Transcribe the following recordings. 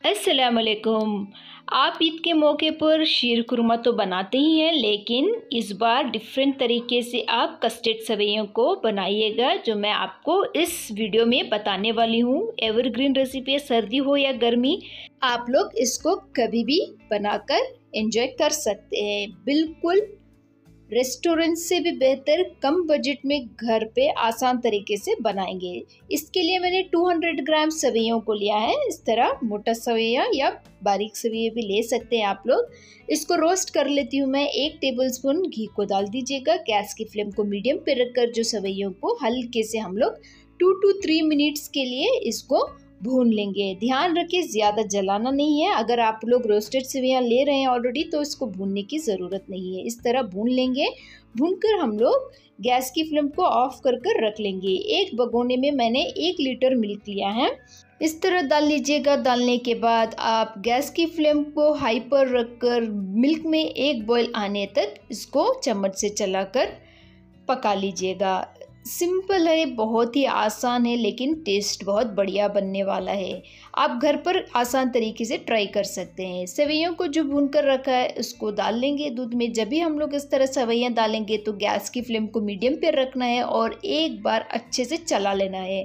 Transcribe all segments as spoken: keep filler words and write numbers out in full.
अस्सलामुअलैकुम। आप ईद के मौके पर शीर खुरमा तो बनाते ही हैं, लेकिन इस बार डिफरेंट तरीके से आप कस्टर्ड सेवइयों को बनाइएगा, जो मैं आपको इस वीडियो में बताने वाली हूँ। एवरग्रीन रेसिपी है, सर्दी हो या गर्मी, आप लोग इसको कभी भी बनाकर एंजॉय कर सकते हैं। बिल्कुल रेस्टोरेंट से भी बेहतर कम बजट में घर पे आसान तरीके से बनाएंगे। इसके लिए मैंने दो सौ ग्राम सवैयों को लिया है। इस तरह मोटा सवैया या बारीक सवैया भी ले सकते हैं आप लोग। इसको रोस्ट कर लेती हूँ मैं। एक टेबलस्पून घी को डाल दीजिएगा। गैस की फ्लेम को मीडियम पे रखकर जो सवैयों को हल्के से हम लोग टू टू थ्री मिनट्स के लिए इसको भून लेंगे। ध्यान रखिए ज़्यादा जलाना नहीं है। अगर आप लोग रोस्टेड सेवइयां ले रहे हैं ऑलरेडी तो इसको भूनने की ज़रूरत नहीं है। इस तरह भून लेंगे। भूनकर हम लोग गैस की फ्लेम को ऑफ कर कर रख लेंगे। एक भगोने में मैंने एक लीटर मिल्क लिया है। इस तरह डाल लीजिएगा। डालने के बाद आप गैस की फ्लेम को हाई पर रखकर मिल्क में एक बॉयल आने तक इसको चम्मच से चलाकर पका लीजिएगा। सिंपल है, बहुत ही आसान है, लेकिन टेस्ट बहुत बढ़िया बनने वाला है। आप घर पर आसान तरीके से ट्राई कर सकते हैं। सेवइयों को जो भून कर रखा है उसको डाल लेंगे दूध में। जब भी हम लोग इस तरह सेवइयां डालेंगे तो गैस की फ्लेम को मीडियम पे रखना है और एक बार अच्छे से चला लेना है।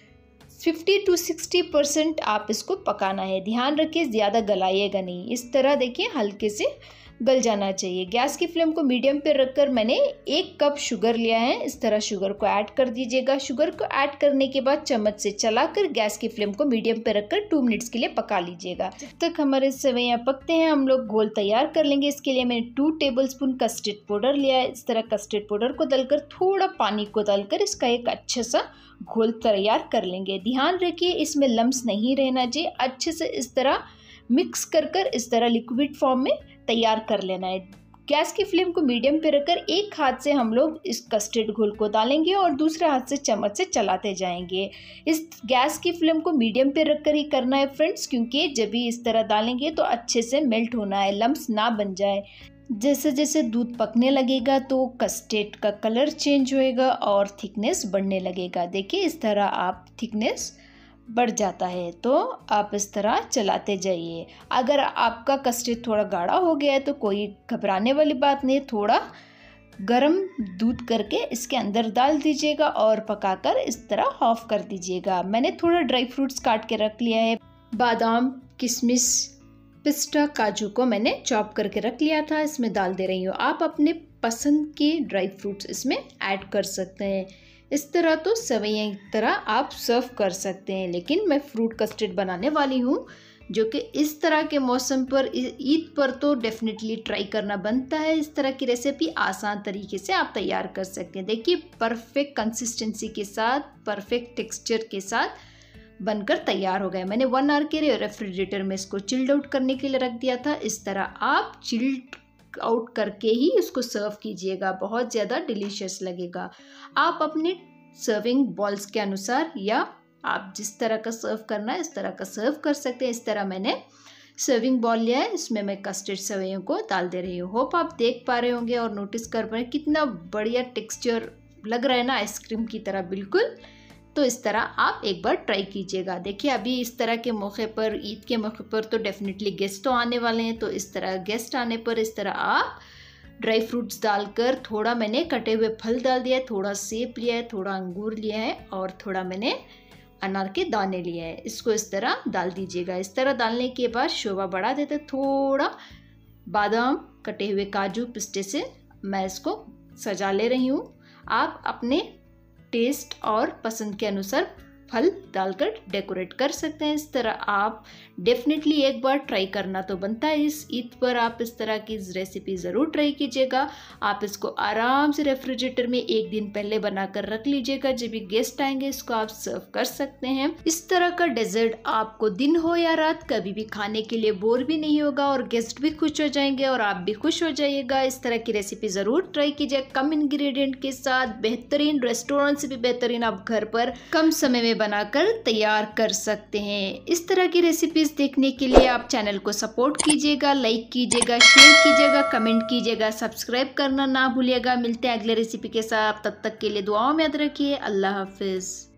फिफ्टी टू सिक्सटी परसेंट आप इसको पकाना है। ध्यान रखिए ज़्यादा गलाइएगा नहीं। इस तरह देखिए हल्के से गल जाना चाहिए। गैस की फ्लेम को मीडियम पे रखकर मैंने एक कप शुगर लिया है। इस तरह शुगर को ऐड कर दीजिएगा। शुगर को ऐड करने के बाद चम्मच से चलाकर गैस की फ्लेम को मीडियम पे रखकर टू मिनट्स के लिए पका लीजिएगा। जब तक हमारे सेवइयां पकते हैं हम लोग घोल तैयार कर लेंगे। इसके लिए मैंने टू टेबलस्पून कस्टर्ड पाउडर लिया है। इस तरह कस्टर्ड पाउडर को डालकर थोड़ा पानी को डालकर इसका एक अच्छा सा घोल तैयार कर लेंगे। ध्यान रखिए इसमें लम्स नहीं रहना चाहिए। अच्छे से इस तरह मिक्स कर कर इस तरह लिक्विड फॉर्म में तैयार कर लेना है। गैस की फ्लेम को मीडियम पे रखकर एक हाथ से हम लोग इस कस्टर्ड घोल को डालेंगे और दूसरे हाथ से चम्मच से चलाते जाएंगे। इस गैस की फ्लेम को मीडियम पे रखकर ही करना है फ्रेंड्स, क्योंकि जब भी इस तरह डालेंगे तो अच्छे से मेल्ट होना है, लम्स ना बन जाए। जैसे जैसे दूध पकने लगेगा तो कस्टर्ड का कलर चेंज होएगा और थिकनेस बढ़ने लगेगा। देखिए इस तरह आप थिकनेस बढ़ जाता है तो आप इस तरह चलाते जाइए। अगर आपका कस्टर्ड थोड़ा गाढ़ा हो गया है तो कोई घबराने वाली बात नहीं। थोड़ा गरम दूध करके इसके अंदर डाल दीजिएगा और पकाकर इस तरह ऑफ कर दीजिएगा। मैंने थोड़ा ड्राई फ्रूट्स काट के रख लिया है। बादाम, किशमिश, पिस्ता, काजू को मैंने चॉप करके रख लिया था, इसमें डाल दे रही हूँ। आप अपने पसंद के ड्राई फ्रूट्स इसमें ऐड कर सकते हैं। इस तरह तो सेवइयां की तरह आप सर्व कर सकते हैं, लेकिन मैं फ्रूट कस्टर्ड बनाने वाली हूँ जो कि इस तरह के मौसम पर, ईद पर तो डेफिनेटली ट्राई करना बनता है। इस तरह की रेसिपी आसान तरीके से आप तैयार कर सकते हैं। देखिए परफेक्ट कंसिस्टेंसी के साथ, परफेक्ट टेक्सचर के साथ बनकर तैयार हो गया। मैंने वन आवर के लिए रेफ्रिजरेटर में इसको चिल्ड आउट करने के लिए रख दिया था। इस तरह आप चिल्ड आउट करके ही इसको सर्व कीजिएगा, बहुत ज़्यादा डिलीशियस लगेगा। आप अपने सर्विंग बॉल्स के अनुसार या आप जिस तरह का सर्व करना है इस तरह का सर्व कर सकते हैं। इस तरह मैंने सर्विंग बॉल लिया है, इसमें मैं कस्टर्ड सेवइयों को डाल दे रही हूँ। होप आप देख पा रहे होंगे और नोटिस कर पा रहे हैं कितना बढ़िया टेक्सचर लग रहा है ना, आइसक्रीम की तरह बिल्कुल। तो इस तरह आप एक बार ट्राई कीजिएगा। देखिए अभी इस तरह के मौके पर, ईद के मौके पर तो डेफिनेटली गेस्ट तो आने वाले हैं, तो इस तरह गेस्ट आने पर इस तरह आप ड्राई फ्रूट्स डालकर, थोड़ा मैंने कटे हुए फल डाल दिया है, थोड़ा सेब लिया है, थोड़ा अंगूर लिया है और थोड़ा मैंने अनार के दाने लिए हैं। इसको इस तरह डाल दीजिएगा। इस तरह डालने के बाद शोभा बढ़ा देते, थोड़ा बादाम, कटे हुए काजू, पिस्ते से मैं इसको सजा ले रही हूँ। आप अपने टेस्ट और पसंद के अनुसार फल डालकर डेकोरेट कर सकते हैं। इस तरह आप डेफिनेटली एक बार ट्राई करना तो बनता है। इस ईद पर आप इस तरह की रेसिपी ज़रूर ट्राई कीजिएगा। आप इसको आराम से रेफ्रिजरेटर में एक दिन पहले बनाकर रख लीजिएगा। जब भी गेस्ट आएंगे इसको आप सर्व कर सकते हैं। इस तरह का डेजर्ट आपको दिन हो या रात कभी भी खाने के लिए बोर भी नहीं होगा और गेस्ट भी खुश हो जाएंगे और आप भी खुश हो जाइएगा। इस तरह की रेसिपी ज़रूर ट्राई कीजिए। कम इंग्रेडिएंट के साथ बेहतरीन, रेस्टोरेंट से भी बेहतरीन आप घर पर कम समय में बनाकर तैयार कर सकते हैं। इस तरह की रेसिपीज देखने के लिए आप चैनल को सपोर्ट कीजिएगा, लाइक कीजिएगा, शेयर कीजिएगा, कमेंट कीजिएगा, सब्सक्राइब करना ना भूलिएगा। मिलते हैं अगले रेसिपी के साथ, तब तक के लिए दुआओं में याद रखिए। अल्लाह हाफिज।